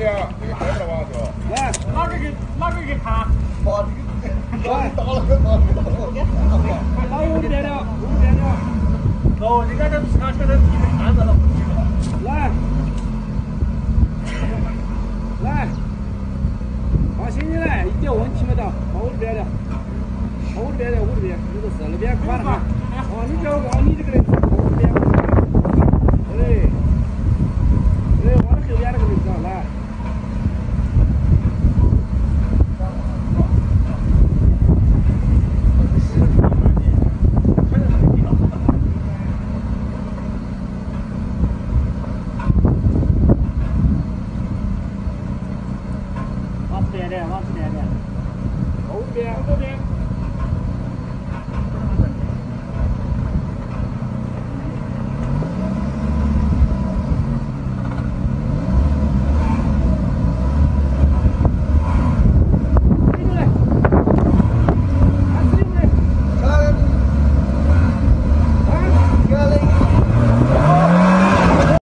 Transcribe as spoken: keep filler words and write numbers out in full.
的呀，这个太了吧就。 来，哪个给哪个给爬？ 哇，这个来打了个嘛， 老有点了，有点了。哦，你看这皮卡车的皮太干了。